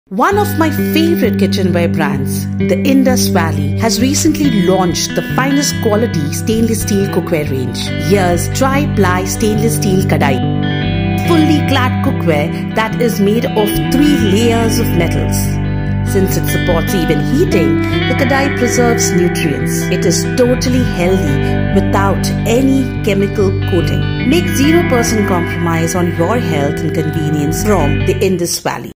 One of my favorite kitchenware brands, the Indus Valley, has recently launched the finest quality stainless steel cookware range. Here's Tri-ply Stainless Steel Kadai, fully clad cookware that is made of 3 layers of metals. Since it supports even heating, the Kadai preserves nutrients. It is totally healthy without any chemical coating. Make 0% compromise on your health and convenience from the Indus Valley.